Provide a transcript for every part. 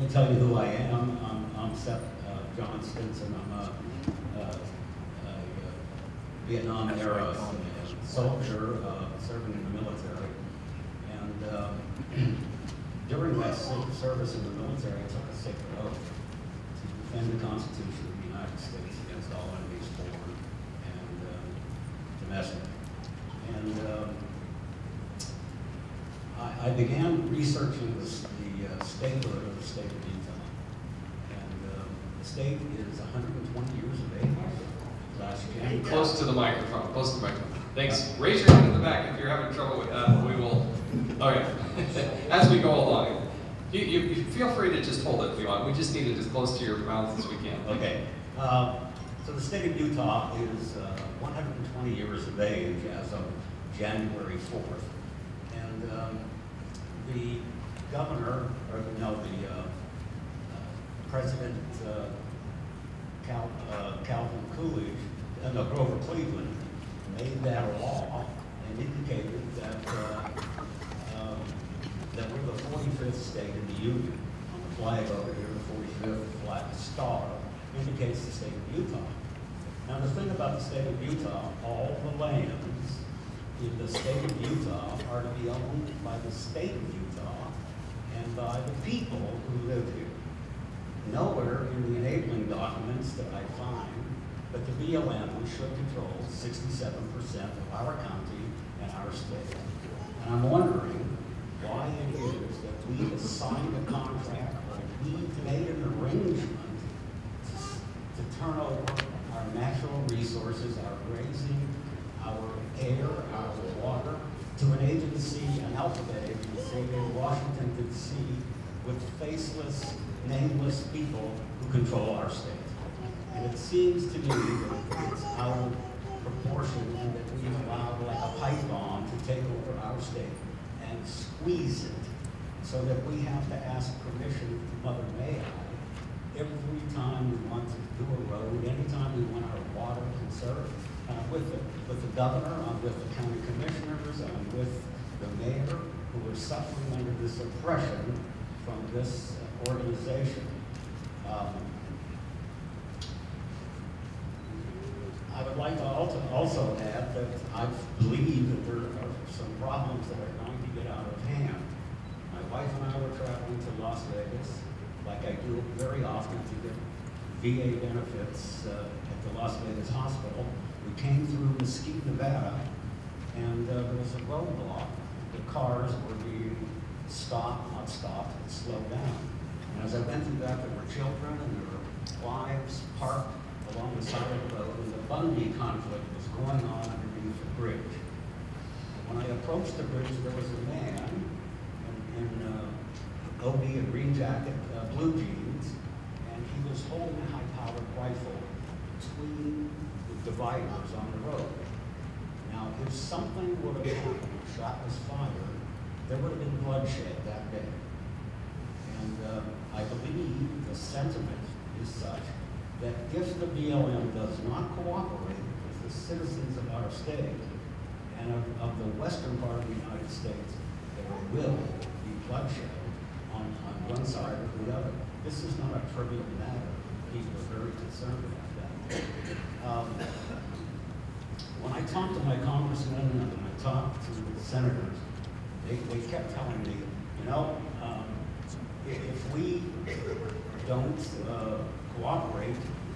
tell you who I am. I'm Seth John Stinson. I'm a Vietnam era soldier serving in the military. And during my service in the military, I took a sacred oath to defend the Constitution of the United States against all enemies, foreign and domestic. And I began researching the statehood of the state of Utah. And the state is 120 years of age last January. Close to the microphone, close to the microphone. Thanks. Raise your hand in the back if you're having trouble with that. We will, okay. As we go along. You feel free to just hold it if you want. We just need it as close to your mouth as we can. Okay. So the state of Utah is 120 years of age as of January 4th. And the governor, or no, the President Calvin Coolidge, no, Grover Cleveland, made that law and indicated that that we're the 45th state in the Union. On the flag over here, the 45th flag star indicates the state of Utah. Now the thing about the state of Utah, all the lands in the state of Utah are to be owned by the state of Utah and by the people who live here. Nowhere in the enabling documents that I find but the BLM should control 67% of our county and our state. And I'm wondering why it is that we signed a contract or we made an arrangement to turn over our natural resources, our grazing, our air, our water, to an agency, an alphabet agency in Washington, D.C., with faceless, nameless people who control our state. And it seems to me that it's out of proportion and that we've allowed like a python to take over our state and squeeze it so that we have to ask permission from Mother May I every time we want to do a road, anytime we want our water conserved. And I'm with the governor, I'm with the county commissioners, I'm with the mayor, who are suffering under this oppression from this organization. I would like to also add that I believe that there are some problems that are going to get out of hand. My wife and I were traveling to Las Vegas, like I do very often to get VA benefits at the Las Vegas hospital. We came through Mesquite, Nevada, and there was a roadblock. The cars were being stopped, not stopped, and slowed down. And as I went through that, there were children and there were wives parked along the side of the road, and the Bundy conflict was going on underneath the bridge. When I approached the bridge, there was a man in OB, a green jacket, blue jeans, and he was holding a high-powered rifle between the dividers on the road. Now, if something would have happened, a shot was fired, there would have been bloodshed that day. And I believe the sentiment is such that if the BLM does not cooperate with the citizens of our state and of the western part of the United States, there will be bloodshed on one side or the other. This is not a trivial matter. People are very concerned about that. When I talked to my congressmen and I talked to the senators, they kept telling me, you know, if we don't cooperate,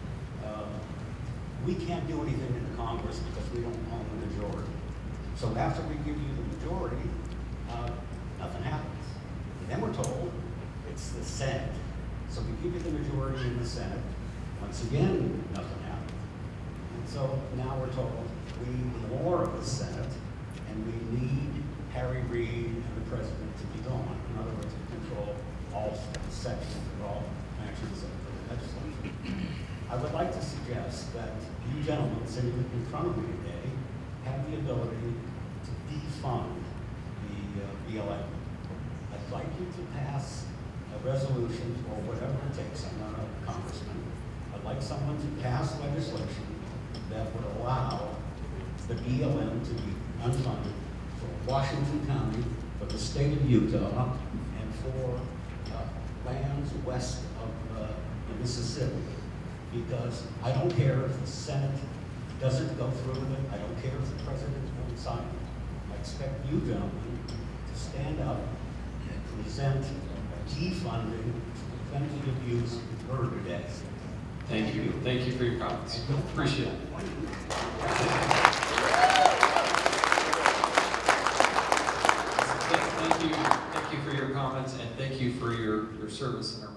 we can't do anything in Congress because we don't own the majority. So after we give you the majority, nothing happens. And then we're told it's the Senate. So we give you the majority in the Senate. Once again, nothing happens. And so now we're told we need more of the Senate, and we need Harry Reid and the president to be gone. In other words, to control all sections or all branches of the legislature. I would like to suggest that you gentlemen sitting in front of me today have the ability to defund the BLM. I'd like you to pass a resolution or whatever it takes. I'm not a congressman. I'd like someone to pass legislation that would allow the BLM to be unfunded for Washington County, for the state of Utah, and for lands west of the Mississippi, because I don't care if the Senate doesn't go through with it. I don't care if the president won't sign it. I expect you gentlemen to stand up and present defunding preventive use murder deaths. Thank you. Thank you for your comments. Appreciate it. Thank you for your comments, and thank you for your service in our